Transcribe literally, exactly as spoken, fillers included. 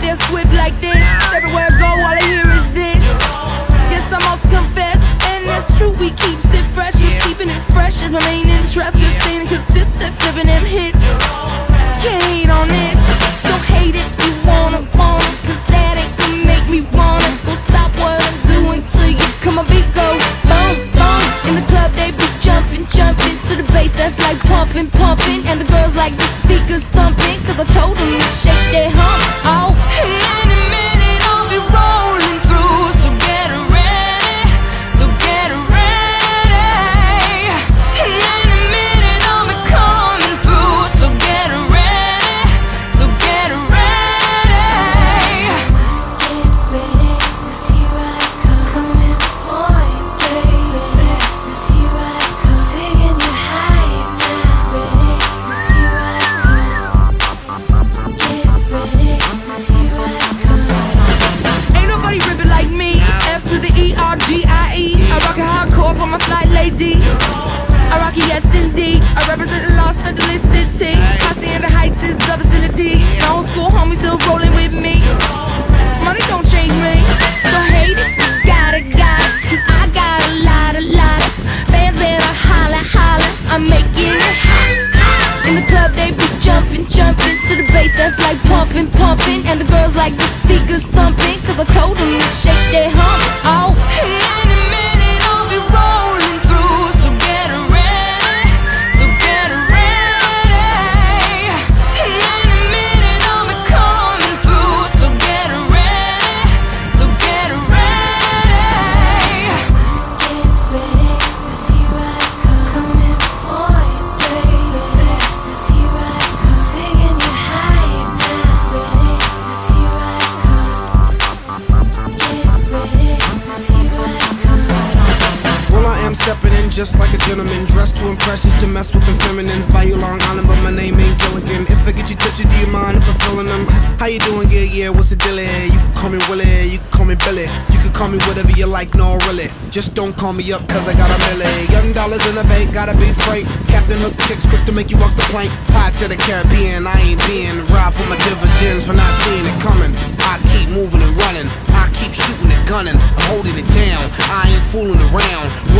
there swift like this. Everywhere I go, all I hear is this. Yes, I must confess, and that's true, we keeps it fresh. Just keeping it fresh is my main interest. Just staying consistent, flipping them hits. Can't hate on this, so hate if you wanna, wanna, cause that ain't gonna make me wanna go stop what I'm doing till you come a beat go boom, boom. In the club they be jumping, jumping to the bass that's like pumping, pumping. And the girls like the speakers thumping, cause I told them to shake their humps. Oh, and in a minute I'll be rolling through, so get ready, so get ready. And in a minute I'll be coming through, so get ready, so get ready. Get ready, cause here I come, coming for you, baby. Cause here I come, taking you higher now. Ready, cause here I come. Get ready, cause here I come. Ain't nobody ripping like me. F to the E R G I E. I rock it hardcore for my flight ladies. I rock it, yes indeed. I represent Los Angeles City. Hacienda Heights is the vicinity. My old school homies still rolling with me. Money don't change me, so hate it, got it, got it. Cause I got a lot, a lot of fans that are holla, holla. I'm making it hot. In the club they be jumping, jumping to the bass that's like pumping, pumping. And the girls like the speakers thumping, cause I told them to shake their humps. Oh, and in a minute I'll be rolling through, so get ready, so get ready. And in a minute I'll be coming through, so get ready, so get ready. Get ready, cause here I come, coming for you, baby. Cause here I come, taking you higher now. Ready, cause here I come. Get ready, cause here I come. Well, I am stepping in just like a gentleman, dressed to impress, just to mess with them feminines. By you Long Island, but my name ain't Gilligan. If I get you tipsy, do you mind if I'm feeling them? How you doing? Yeah, yeah, what's the deal? You can call me Willie, you can call me Billy, you can call me whatever you like, no really. Just don't call me up, cause I got a milli. Young dollars in the bank, gotta be freight. Captain Hook kicks quick to make you walk the plank. Pirates of the Caribbean, I ain't being robbed for my dividends for not seeing it coming. I keep moving and running, I keep shooting and gunning, I'm holding it down, I ain't fooling around.